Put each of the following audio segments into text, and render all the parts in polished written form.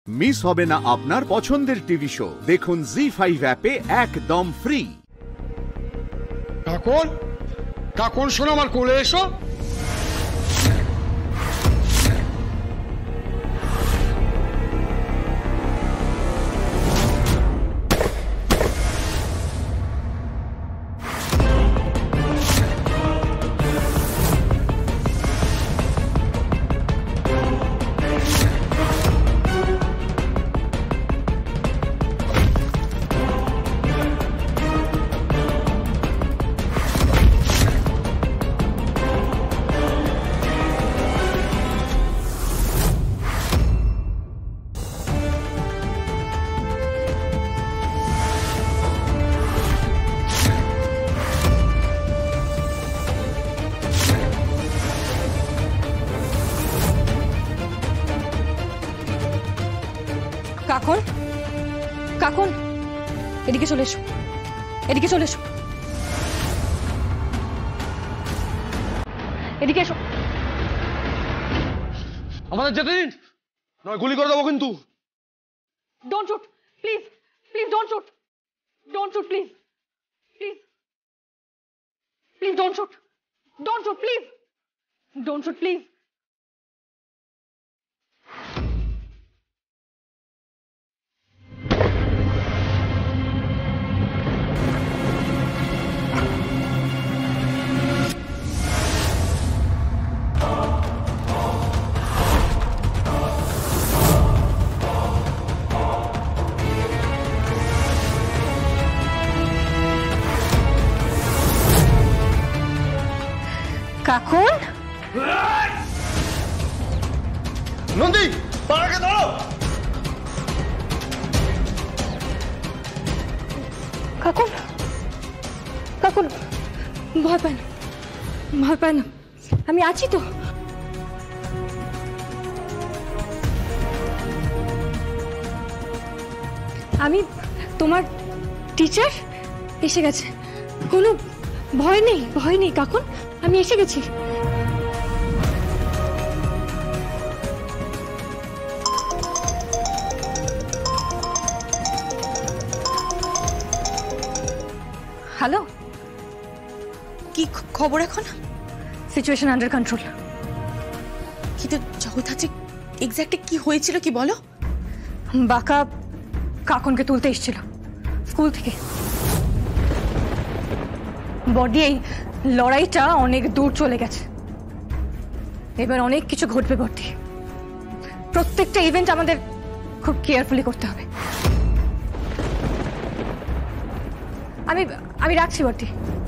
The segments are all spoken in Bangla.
মিস হবে না আপনার পছন্দের টিভি শো। দেখুন জি5 অ্যাপে একদম ফ্রি। কাকন, কাকন শোনো, আমার কোলে এসো। কাকন, কাকন, এদিকে চলে এসো, এদিকে চলে এসো, এদিকে এসো। আমাদের যেতে দিন, নয় গুলি করে দেবো কিন্তু। Don't shoot, please, please don't shoot, don't shoot, please, please, please don't shoot, don't shoot, please, don't shoot, please. Kakon, Nandi, পাড়াকে ধরো। কাকন, কাকন, ভয় পায় না, ভয় পায় না, আমি আছি তো। আমি তোমার টিচার এসে গেছে, কোনো ভয় নেই, ভয় নেই কাকন, আমি এসে গেছি। হ্যালো, কি খবর এখন? Situation under control. কিন্তু জগদ্ধাত্রী এক্স্যাক্টলি কি হয়েছিল কি বলো? বাঁকা কাকনকে তুলতে এসেছিল স্কুল থেকে। বডি এই লড়াইটা অনেক দূর চলে গেছে, এবার অনেক কিছু ঘটবে বডি। প্রত্যেকটা ইভেন্ট আমাদের খুব কেয়ারফুলি করতে হবে। আমি আমি রাখছি বডি।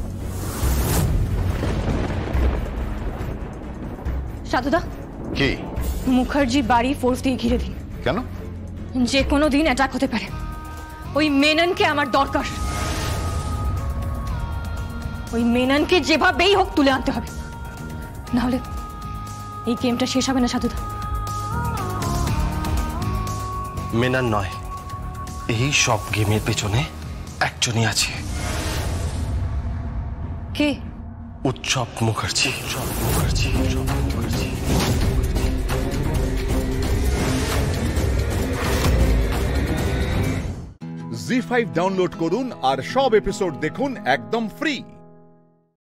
সাধুদা, কি মুখার্জি বাড়ি ফোর্স দিয়ে ঘিরে দিন। কেন? যে কোনো দিন অ্যাটাক হতে পারে, ওই মেননকে আমার দরকার। ওই মেননকে যেভাবেই হোক তুলে আনতে হবে, নাহলে এই গেমটা শেষ হবে না সাধুদা। মেনন নয়, এই সব গেমের পেছনে একজনই আছে। কে? উৎসব মুখার্জি। উৎসব মুখার্জি, উৎসব মুখার্জি। জি5 ডাউনলোড করুন আর সব এপিসোড দেখুন একদম ফ্রি।